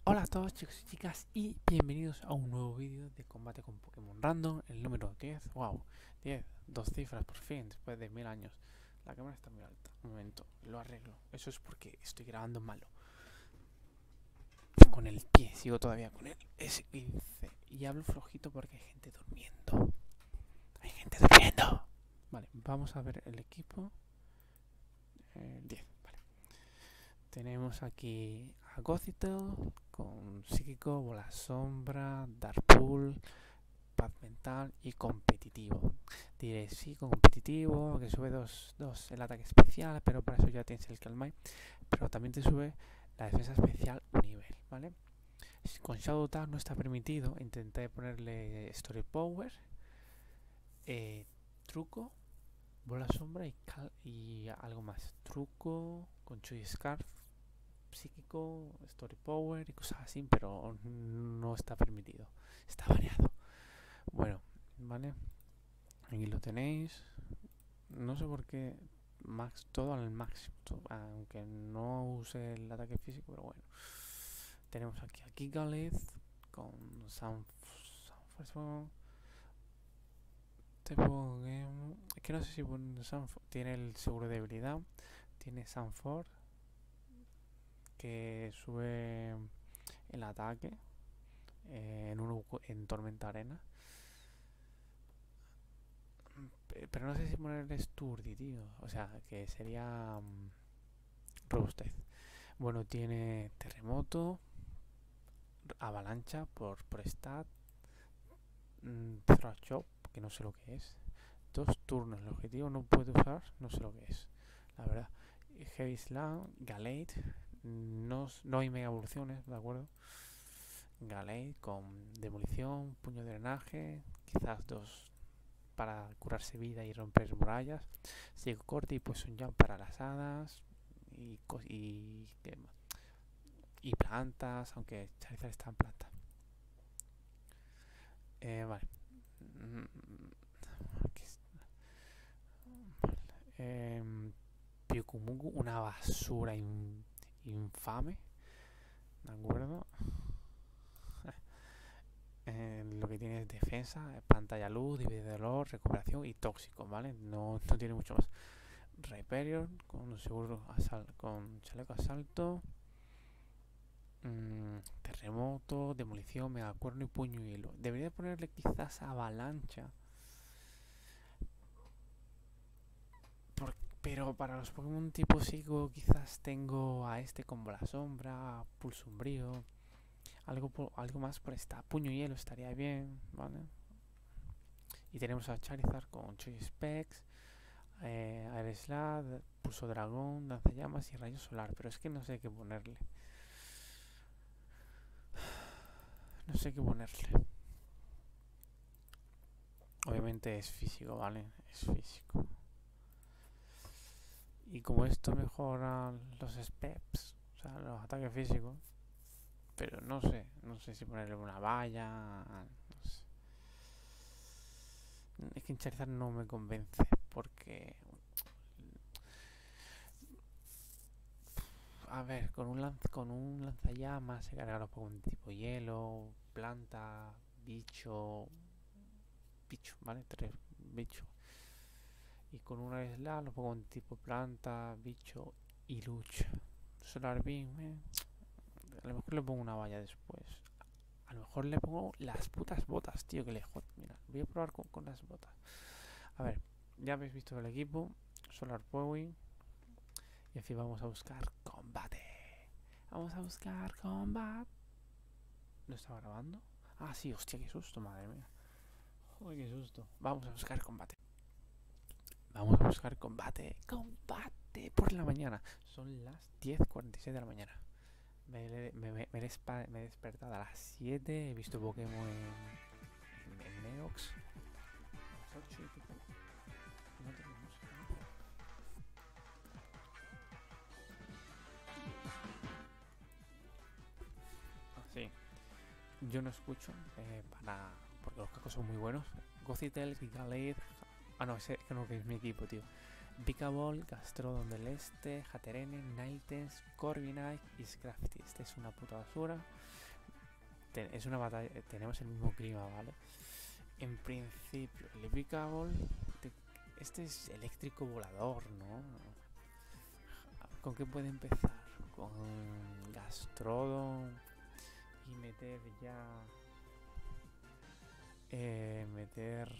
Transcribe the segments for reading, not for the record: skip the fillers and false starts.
Hola a todos chicos y chicas y bienvenidos a un nuevo vídeo de combate con Pokémon Random, el número 10. Wow, 10, dos cifras por fin, después de 1000 años. La cámara está muy alta, un momento, lo arreglo. Eso es porque estoy grabando malo. Con el pie, sigo todavía con el S15. Y hablo flojito porque hay gente durmiendo. Hay gente durmiendo. Vale, vamos a ver el equipo. 10, vale. Tenemos aquí a Gothitelle con Psíquico, Bola Sombra, Darkpool, paz mental y competitivo. Diré, sí, con competitivo, que sube 2 el ataque especial, pero para eso ya tienes el Calmai. Pero también te sube la defensa especial un nivel, ¿vale? Con Shadow Tag no está permitido. Intenté ponerle Story Power, truco, bola sombra y algo más. Truco, con Chuy Scarf, psíquico, Story Power y cosas así, pero no está permitido. Está variado. Bueno, ¿vale? Aquí lo tenéis. No sé por qué todo al máximo, aunque no use el ataque físico, pero bueno. Tenemos aquí a Gigalith con Sanford. Es que no sé si tiene el seguro de debilidad. Tiene Sanford que sube el ataque en Tormenta Arena. Pero no sé si ponerle Sturdy, tío. O sea, que sería robustez. Bueno, tiene terremoto, avalancha por stat, thrash chop, que no sé lo que es. 2 turnos, el objetivo no puede usar, no sé lo que es. La verdad. Heavy Slam, Galate, no hay mega evoluciones, ¿de acuerdo? Galate con demolición, puño de drenaje, quizás 2 para curarse vida y romper murallas. Ciego corte y pues un jump para las hadas y plantas, aunque Charizard está en planta. Vale. Aquí Pyukumugu, una basura infame. ¿De acuerdo? Lo que tiene es defensa, pantalla luz, divide dolor, recuperación y tóxico, ¿vale? No tiene mucho más. Rhyperior con con chaleco asalto. Terremoto, demolición, megacuerno y puño hielo. Debería ponerle quizás avalancha. Pero para los Pokémon tipo psico quizás tengo a este con bola sombra, pulso umbrío. Algo más por esta. Puño hielo estaría bien, ¿vale? Y tenemos a Charizard con Choice Specs, Aeroslad, Pulso Dragón, Lanzallamas y Rayo Solar. Pero es que no sé qué ponerle. No sé qué ponerle. Obviamente es físico, ¿vale? Es físico. Y como esto mejora los specs, o sea, los ataques físicos, pero no sé si ponerle una valla, no sé. Es que en Charizard no me convence, porque, a ver, con un lanzallamas se carga los Pokémon tipo hielo, planta, bicho, ¿vale? 3 bichos. Y con una isla los Pokémon tipo planta, bicho y lucha. Solar Beam, a lo mejor le pongo una valla después. A lo mejor le pongo las putas botas, tío, que lejos. Mira, voy a probar con las botas. A ver, ya habéis visto el equipo. Solar Powing. Y así vamos a buscar combate. Vamos a buscar combate. ¿Lo estaba grabando? Ah, sí, hostia, qué susto, madre mía. Joder, qué susto. Vamos a buscar combate. Vamos a buscar combate. Combate por la mañana. Son las 10:46 de la mañana. Me he despertado a las 7. He visto Pokémon en Neox. A las 8 y pico. No tengo música. Ah, sí. Yo no escucho porque los cascos son muy buenos. Gothitelle, Gigalith. Ah, no, ese que no, que es mi equipo, tío. Vikavolt, Gastrodon del Este, Hatterene, Ninetales, Corviknight y Scrafty. Esta es una puta basura. Es una batalla, tenemos el mismo clima, ¿vale? En principio, el Vikavolt, este es eléctrico volador, ¿no? ¿Con qué puede empezar? Con Gastrodon y meter ya... meter...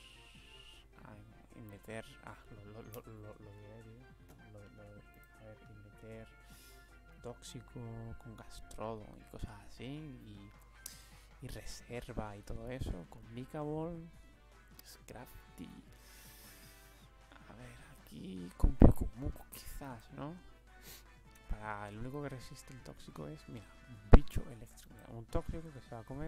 diré, tío. A ver, y meter tóxico con Gastrodon y cosas así. Y reserva y todo eso. Con Vikavolt, Scrafty. A ver, aquí con Pyukumuku quizás, ¿no? Para el único que resiste el tóxico es, mira, un bicho eléctrico. Mira, un tóxico que se va a comer.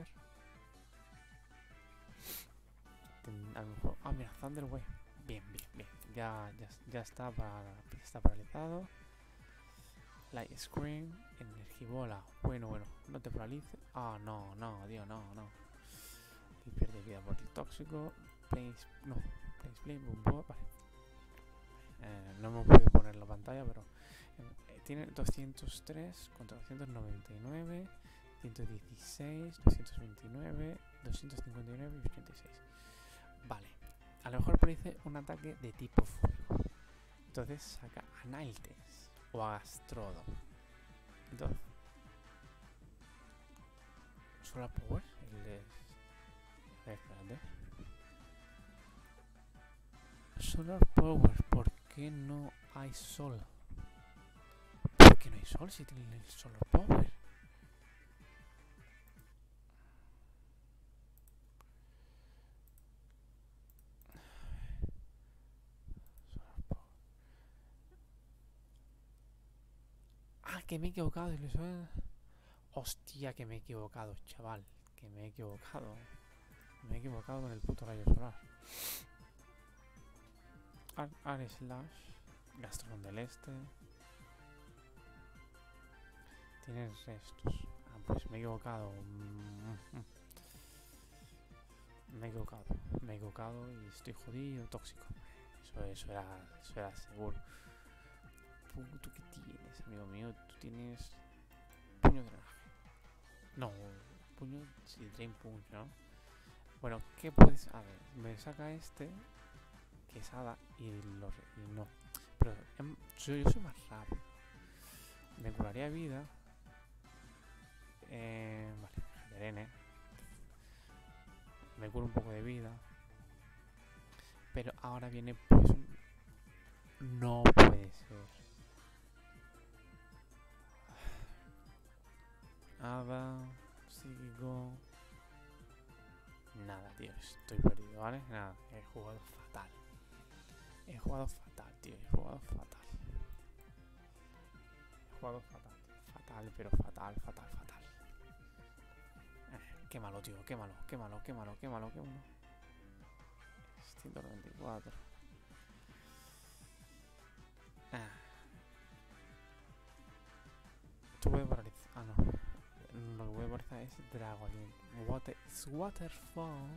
A lo mejor, mira, Thunder Wave. Bien. Ya está paralizado. Light Screen, Energibola. Bueno, no te paralice. No, tío, no. Y pierde vida por el tóxico. Place Play, vale. No me puedo poner la pantalla, pero tiene 203 contra 299, 116, 229, 259 y 86. Vale, a lo mejor parece un ataque de tipo fuego. Entonces saca a Ninetales o a Gastrodon. Entonces, Solar Power, espérate. Solar Power, ¿por qué no hay sol? ¿Por qué no hay sol si tiene el Solar Power? Que me he equivocado. Hostia, que me he equivocado, chaval. Que me he equivocado. Me he equivocado con el puto rayo solar. Slash. Gastrodon del Este. Tienes estos. Pues me he equivocado. Me he equivocado y estoy jodido. Tóxico. Eso era seguro. ¿Tú qué tienes, amigo mío? Tú tienes puño de drenaje. No, puño, sí, Drain Punch, ¿no? Bueno, ¿qué puedes? A ver, me saca este, que es Hada, y no. Pero yo soy más rápido. Me curaría vida. Vale, Hatterene. Me curo un poco de vida. Pero ahora viene, pues... No puede ser. Hada, psíquico. Nada, tío, estoy perdido, ¿vale? Nada, he jugado fatal. Tío, he jugado fatal. Fatal, pero fatal. Quémalo, tío, quémalo. 194. Esto puede paralizar. No. Lo que puede paralizar es Dragon. Waterfall.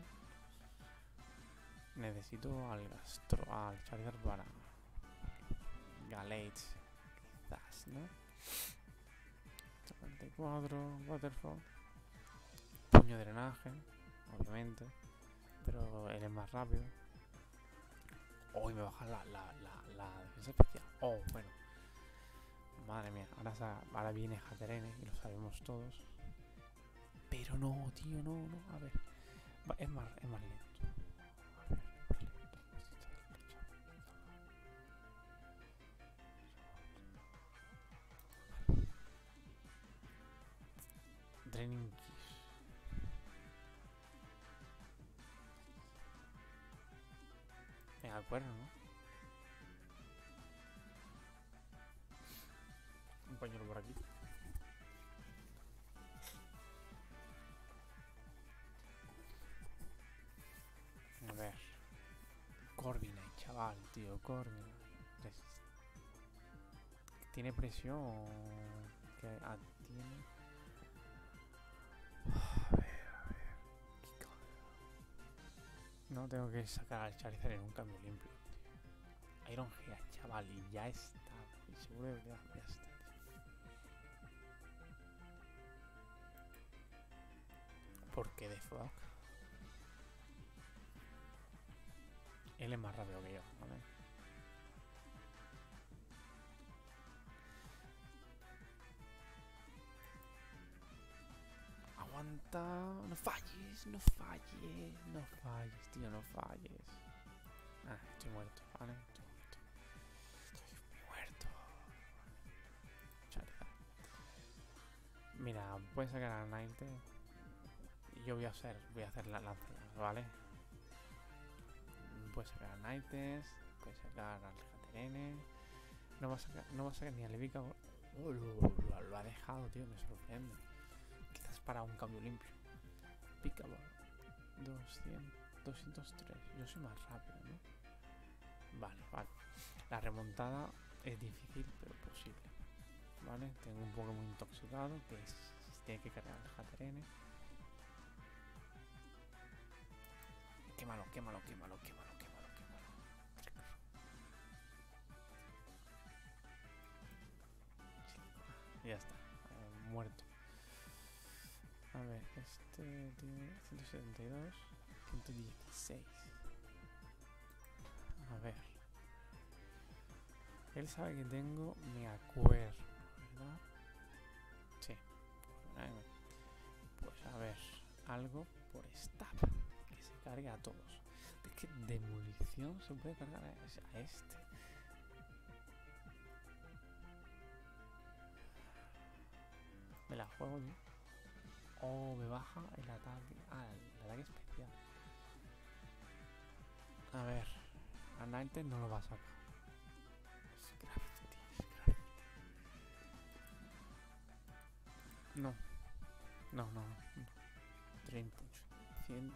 Necesito al Charizard para Galate, quizás, ¿no? 54, Waterfall. Puño de drenaje, obviamente. Pero él es más rápido. Y me baja la defensa especial. Bueno. Madre mía, ahora viene Hatterene y lo sabemos todos. Pero no, tío, no. A ver. Es más lento. Draining Kiss. Me acuerdo, ¿no? Un pañuelo por aquí. A ver. Corviknight, chaval, tío. Corviknight. Tiene presión. Que tiene. A ver. No tengo que sacar al Charizard en un cambio limpio. Iron Head, chaval, y ya está. Y seguro que ya está. ¿Por qué The Frog? Él es más rápido que yo, ¿vale? Aguanta. No falles, no falles. No falles, tío, no falles. Ah, estoy muerto, ¿vale? Estoy muerto. Estoy muerto. Charizard. Mira, puedes sacar a Ninete. Yo voy a hacer la lanza, ¿vale? Puedes sacar a Nightes, puedes sacar al Jaterene. No va a sacar ni a Levica. Oh, lo ha dejado, tío, me sorprende. Quizás para un cambio limpio. Picable. 203. Yo soy más rápido, ¿no? Vale. La remontada es difícil, pero posible. ¿Vale? Tengo un Pokémon intoxicado que tiene que cargar el Jaterene. Quémalo. Ya está, muerto. A ver, este tiene 172, 116. A ver. Él sabe que tengo mi acuerdo, ¿verdad? Sí. Pues a ver, algo por stab. Que se cargue a todos. Es que demolición se puede cargar a este. Me la juego, tío. Oh, me baja el ataque. Ah, el ataque especial. A ver, a Nighted no lo va a sacar. Scrafty. No. 30. 100.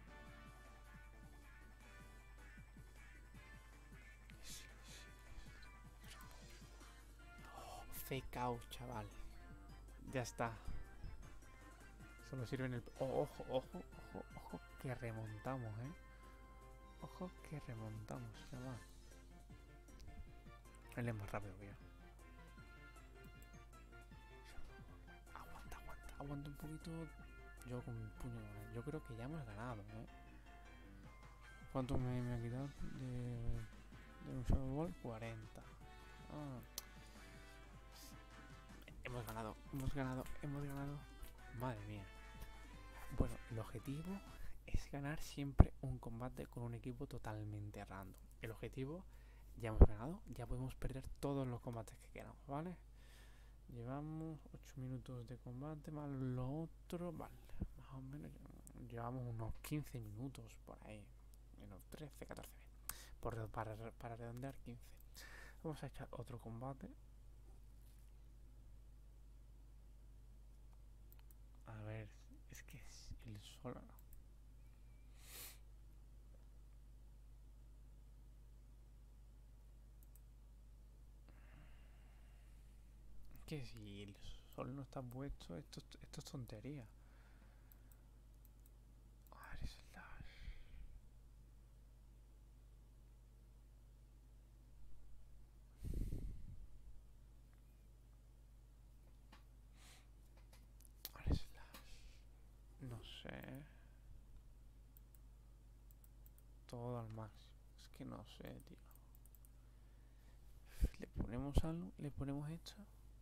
Oh, fake out, chaval. Ya está. Solo sirve en el... Oh, ojo, que remontamos, Ojo que remontamos, chaval. Él es más rápido que yo. Aguanta un poquito. Yo con mi puño. Yo creo que ya hemos ganado, ¿Cuánto me ha quitado de un Shadow Ball? 40. Hemos ganado. Madre mía. Bueno, el objetivo es ganar siempre un combate con un equipo totalmente random. El objetivo, ya hemos ganado, ya podemos perder todos los combates que queramos, ¿vale? Llevamos 8 minutos de combate más lo otro, vale, más o menos llevamos unos 15 minutos por ahí, menos 13, 14, para redondear 15. Vamos a echar otro combate. A ver, es que el sol... Que si el sol no está puesto, esto es tontería. A ver, slash. A ver, slash. No sé. Todo al máximo. Es que no sé, tío. Le ponemos algo, le ponemos esto.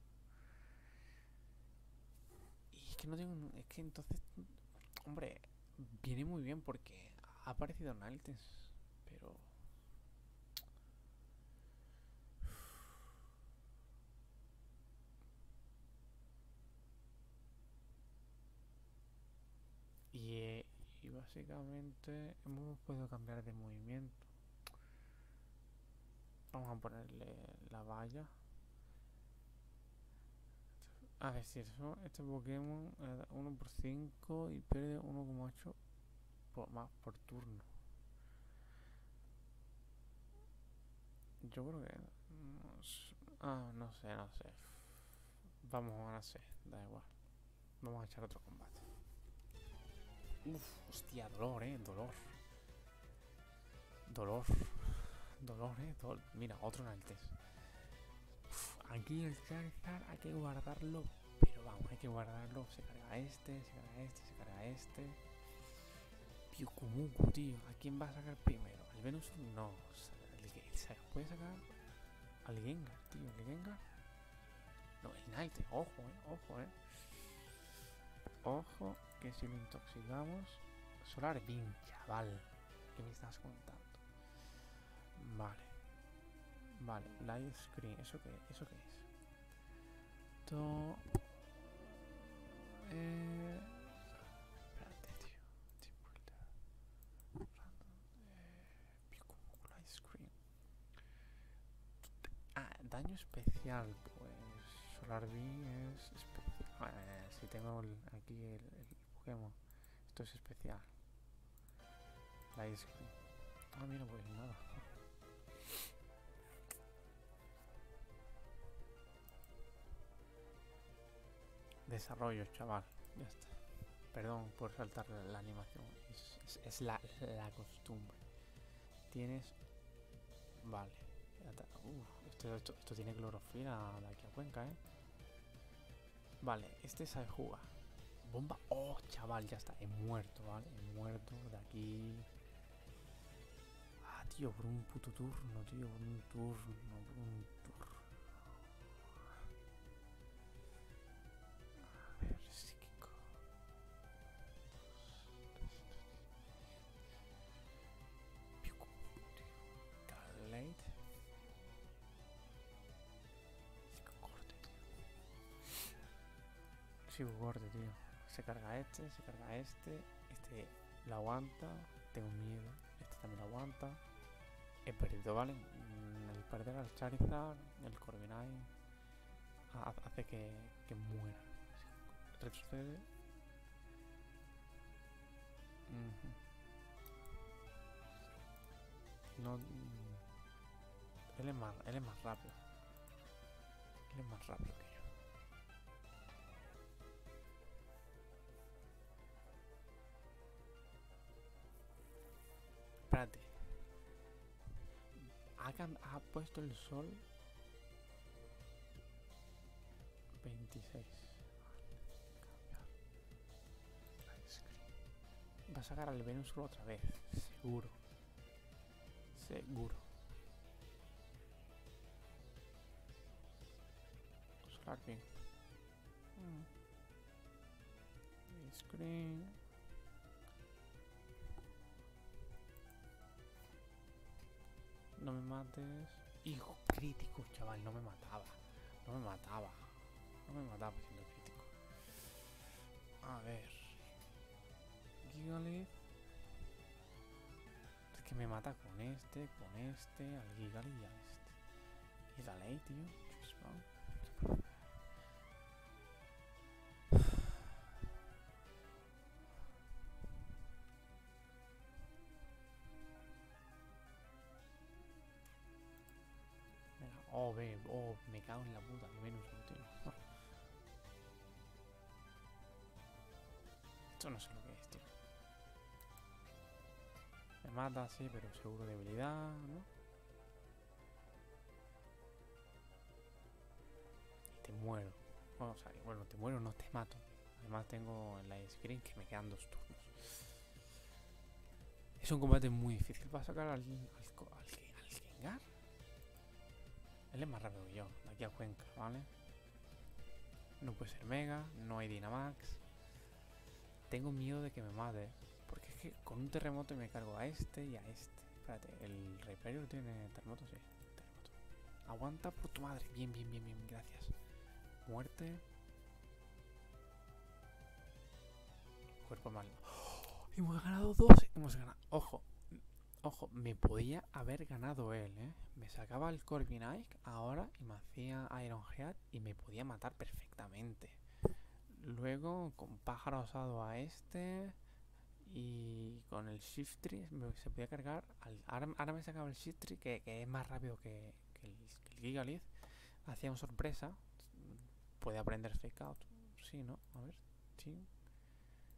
Y es que no tengo... Es que entonces... Hombre, viene muy bien porque ha aparecido Naltes. Pero... Y básicamente hemos podido cambiar de movimiento. Vamos a ponerle la valla. A ver si eso, este Pokémon 1 por 5 y pierde 1,8 más por turno. Yo creo que... no sé. Vamos a no sé, da igual. Vamos a echar otro combate. Hostia, dolor, dolor. Dolor, mira, otro Naltes. Aquí el Charizard hay que guardarlo. Pero vamos, hay que guardarlo. Se carga este, se carga este, se carga este. Pyukumuku, tío. ¿A quién va a sacar primero? ¿Al Venusaur? No. ¿Puede sacar al Gengar, tío? ¿El Gengar? No, el Nighte. Ojo, ojo, Ojo, que si lo intoxicamos... Solar Beam, chaval. ¿Qué me estás contando? Vale. Vale, Light Screen. ¿Eso qué es? Esto... Espérate, tío. Light Screen. Ah, daño especial. Pues... Solar Beam es especial. Si tengo aquí el Pokémon. Esto es especial. Light Screen. Ah, mira, pues nada. Desarrollo, chaval. Ya está. Perdón por saltar la animación. Es la costumbre. Tienes... Vale. Esto tiene clorofila de aquí a Cuenca, Vale, este sabe jugar. Bomba. Oh, chaval, ya está. He muerto, ¿vale? He muerto de aquí. Ah, tío, por un puto turno, tío. Por un turno. A ver, psíquico. Late. Sigo corte, tío. Se carga este, se carga este. Este lo aguanta. Tengo miedo. Este también lo aguanta. He perdido, ¿vale? El perder al Charizard, el Corviknight hace que muera. Retrocede. No. Él es más rápido. Él es más rápido que yo. Espérate. Ha puesto el sol 26. Va a sacar al Venusaur otra vez. Seguro. Solar Beam. Screen. No me mates. Hijo, crítico, chaval. No me mataba siendo crítico. A ver. Gigalith. Es que me mata con este, al Gigalith y a este. Y dale, tío. Me cago en la puta, que menos un tío. Esto no sé lo que es, tío. Me mata, sí, pero seguro debilidad, ¿no? Y te muero. Bueno, te muero, no te mato. Además tengo en la screen que me quedan 2 turnos. Es un combate muy difícil para sacar al Gengar. Él es más rápido que yo, de aquí a Cuenca, ¿vale? No puede ser Mega, no hay Dynamax. Tengo miedo de que me mate. Porque es que con un terremoto me cargo a este y a este. Espérate, ¿el Rayquaza tiene terremoto? Sí, terremoto. Aguanta por tu madre. Bien, gracias. Muerte. Cuerpo mal. ¡Oh! Hemos ganado 2. Hemos ganado. Ojo, me podía haber ganado él, Me sacaba el Corviknight ahora y me hacía Iron Head y me podía matar perfectamente. Luego, con pájaro osado a este y con el Shift Tree se podía cargar. Ahora me sacaba el Shift Tree que es más rápido que el Gigalith. Hacía una sorpresa. Puede aprender Fake Out. Sí, ¿no? A ver, team.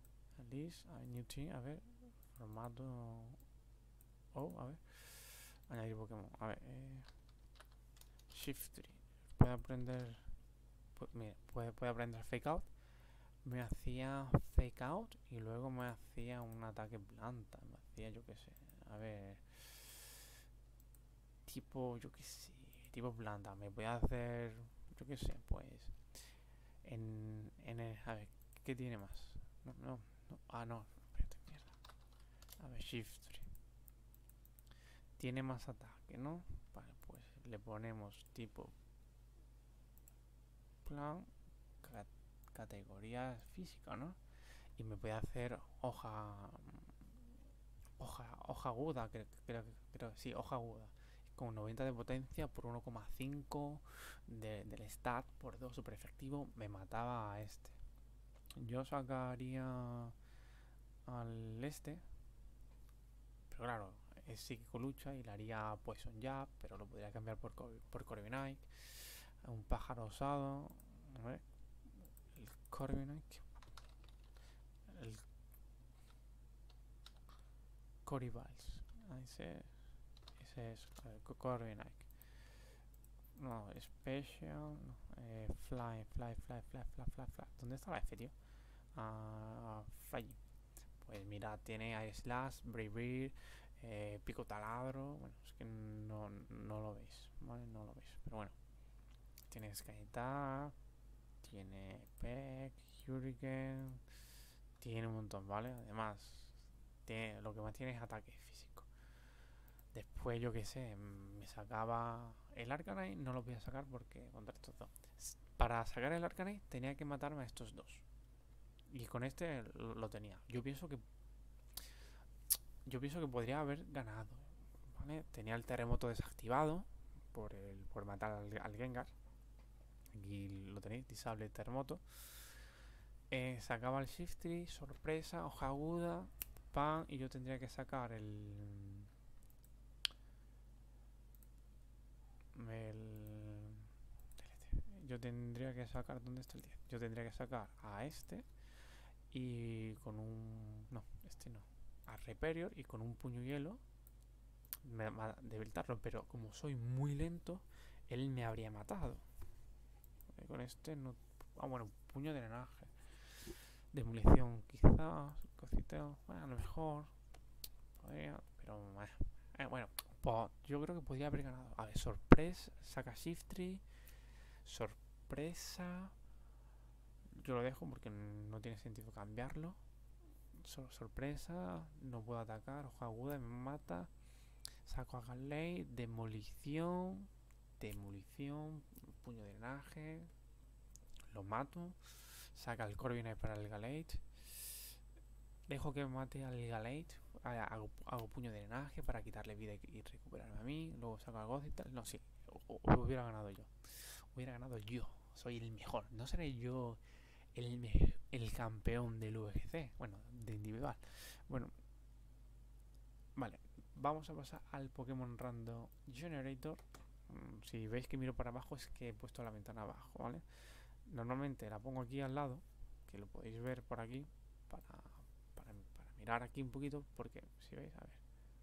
Alice, new team, a ver. Formato. Oh, a ver. Añadir Pokémon. A ver, Shift 3. Puede aprender. Mira, puede aprender Fake Out. Me hacía Fake Out y luego me hacía un ataque planta. Me hacía, yo qué sé. A ver. Tipo, yo qué sé. Tipo planta. Me voy a hacer. Yo qué sé, pues. En el. A ver, ¿qué tiene más? No. Ah, no. Espérate, mierda. A ver, Shift 3. Tiene más ataque, ¿no? Vale, pues le ponemos tipo plan categoría física, ¿no? Y me puede hacer hoja aguda, creo, sí, hoja aguda. Con 90 de potencia por 1,5 del stat por 2 super efectivo, me mataba a este. Yo sacaría al este, pero claro, es psíquico lucha y le haría Poison Jab, pero lo podría cambiar por Corviknight. Un pájaro osado. A ver. El Corviknight. El Corivals. Ese es. Corviknight. No, Special. No. Fly. ¿Dónde está la F, tío? Fly. Pues mira, tiene Air Slash, Brave Bird, Pico Taladro. Bueno, es que no lo veis, ¿vale? No lo veis, pero bueno. Tiene Sky Attack, tiene Peck, Hurricane, tiene un montón, ¿vale? Además, lo que más tiene es ataque físico. Después, yo qué sé, me sacaba el Arcanine, no lo voy a sacar porque contra estos dos. Para sacar el Arcanine tenía que matarme a estos dos. Y con este lo tenía. Yo pienso que podría haber ganado, ¿vale? Tenía el terremoto desactivado por matar al Gengar. Aquí lo tenéis, disable terremoto. Sacaba el Shift Tree, sorpresa, hoja aguda, pan, y yo tendría que sacar yo tendría que sacar, ¿dónde está el 10? Yo tendría que sacar a este y con un... No, este no. A Reperior y con un puño hielo debilitarlo, pero como soy muy lento, él me habría matado. Con este no... Ah, bueno, puño de drenaje. Demolición, quizás. Cosita. Bueno, a lo mejor. Podría, pero. Bueno, yo creo que podría haber ganado. A ver, sorpresa. Saca Shift Tree. Sorpresa. Yo lo dejo porque no tiene sentido cambiarlo. Sorpresa. No puedo atacar. Hoja aguda me mata. Saco a Galley. Demolición. Puño de drenaje. Lo mato. Saca el Corviknight para el Galate. Dejo que me mate al Galate. Hago puño de drenaje para quitarle vida y recuperarme a mí. Luego saco a Ghost y tal. No, sí. Hubiera ganado yo. Soy el mejor. No seré yo el campeón del VGC. Bueno, de individual. Bueno. Vale. Vamos a pasar al Pokémon Random Generator. Si veis que miro para abajo es que he puesto la ventana abajo, ¿vale? Normalmente la pongo aquí al lado, que lo podéis ver por aquí, para mirar aquí un poquito, porque si veis, a ver,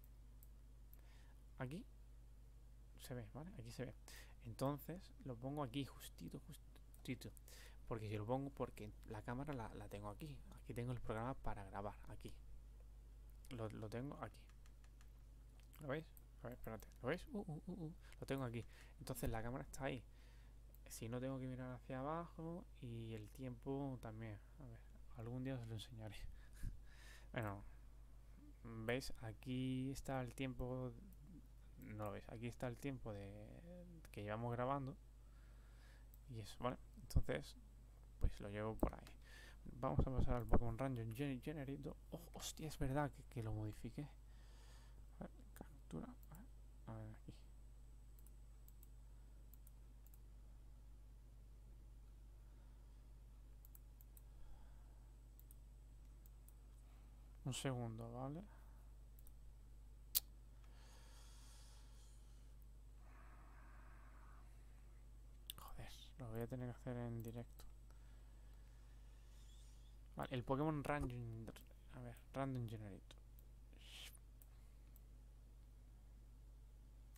aquí se ve, ¿vale? Aquí se ve. Entonces lo pongo aquí justito, porque si lo pongo, porque la cámara la tengo aquí. Aquí tengo el programa para grabar, aquí. Lo tengo aquí. ¿Lo veis? A ver, espérate, ¿lo veis? Lo tengo aquí. Entonces la cámara está ahí. Si no, tengo que mirar hacia abajo y el tiempo también. A ver, algún día os lo enseñaré. Bueno, ¿veis? Aquí está el tiempo. No lo veis, aquí está el tiempo que llevamos grabando. Y eso, ¿vale? Entonces, pues lo llevo por ahí. Vamos a pasar al Pokémon Random Generator. Oh, hostia, es verdad que lo modifiqué. A ver, captura. A ver, aquí. Un segundo, ¿vale? Joder, lo voy a tener que hacer en directo. Vale, el Pokémon Random. A ver, Random Generator.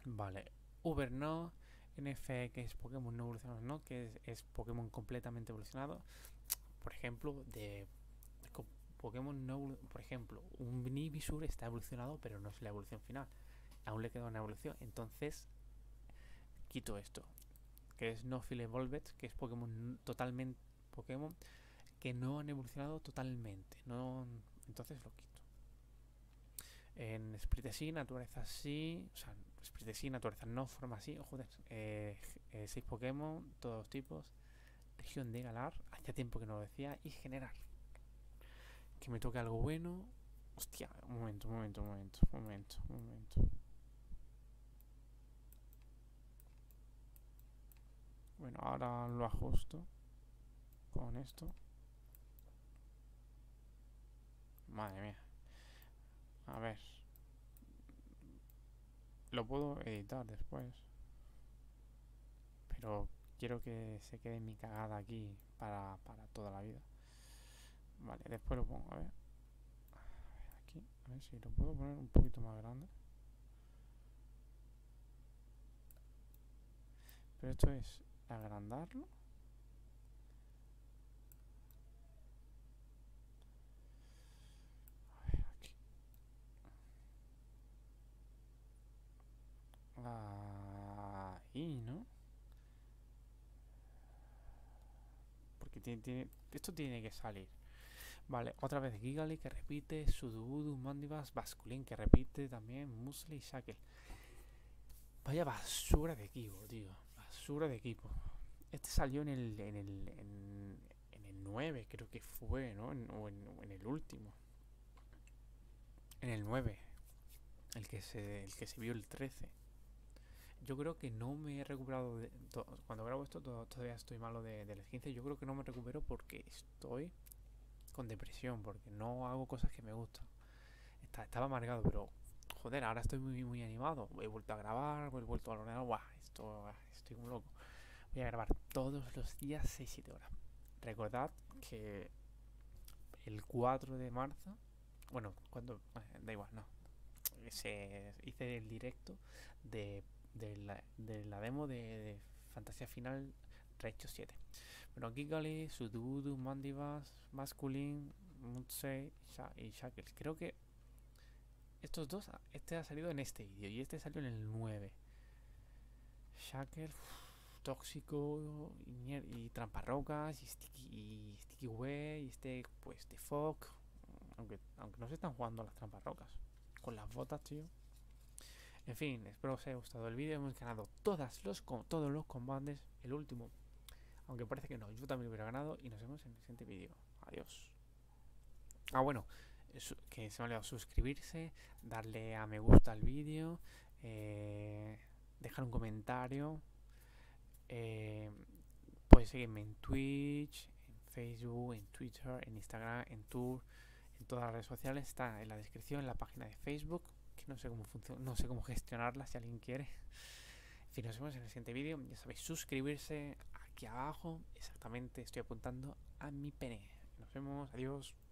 Vale, Uber no. NF, que es Pokémon no evolucionado, no, que es Pokémon completamente evolucionado. Por ejemplo, Pokémon no. Por ejemplo, un Ivysaur está evolucionado, pero no es la evolución final. Aún le queda una evolución. Entonces, quito esto. Que es No File Evolved, que es Pokémon totalmente. Pokémon que no han evolucionado totalmente. No, entonces lo quito. En Sprite sí, naturaleza sí. O sea, Sprite sí, naturaleza no, forma sí. Oh, joder. 6 Pokémon, todos los tipos. Región de Galar, hacía tiempo que no lo decía. Y generar. Que me toque algo bueno. Hostia, un momento, un momento, un momento, un momento, un momento. Bueno, ahora lo ajusto con esto. Madre mía. A ver. Lo puedo editar después. Pero quiero que se quede mi cagada aquí para toda la vida. Vale, después lo pongo, a ver. Aquí, a ver si lo puedo poner un poquito más grande. Pero esto es agrandarlo. A ver, aquí. Ahí, ¿no? Porque esto tiene que salir. Vale, otra vez Gigali que repite, Sudobudu, Mandibas, Basculin que repite también, Musli y Shackle. Vaya basura de equipo, tío. Basura de equipo. Este salió en el 9, creo que fue, ¿no? O en el último. En el 9. El que se vio el 13. Yo creo que no me he recuperado cuando grabo esto todavía estoy malo del 15. Yo creo que no me recupero porque estoy con depresión, porque no hago cosas que me gustan. Estaba amargado, pero joder, ahora estoy muy, muy animado. He vuelto a grabar, he vuelto a ordenar. Guau, estoy como loco. Voy a grabar todos los días 6-7 horas. Recordad que el 4 de marzo, bueno, da igual, no. Hice el directo de la demo de Fantasía Final Recho 7. Bueno, Gigali, Sudobudu, Mandibas, Masculin, Mutsei y Shackles. Creo que estos dos, este ha salido en este vídeo y este salió en el 9. Shackles, Tóxico y Tramparrocas y Sticky Way y pues de Fog. Aunque no se están jugando las Tramparrocas. Con las botas, tío. En fin, espero que os haya gustado el vídeo. Hemos ganado todos los combates. El último, aunque parece que no, yo también lo hubiera ganado. Y nos vemos en el siguiente vídeo. Adiós. Bueno, que se me ha olvidado suscribirse, darle a me gusta al vídeo, dejar un comentario. Puedes seguirme en Twitch, en Facebook, en Twitter, en Instagram, en Tour, en todas las redes sociales. Está en la descripción, en la página de Facebook, que no sé cómo funciona, no sé cómo gestionarla si alguien quiere. En fin, nos vemos en el siguiente vídeo. Ya sabéis, suscribirse aquí abajo. Exactamente, estoy apuntando a mi pene. Nos vemos, adiós.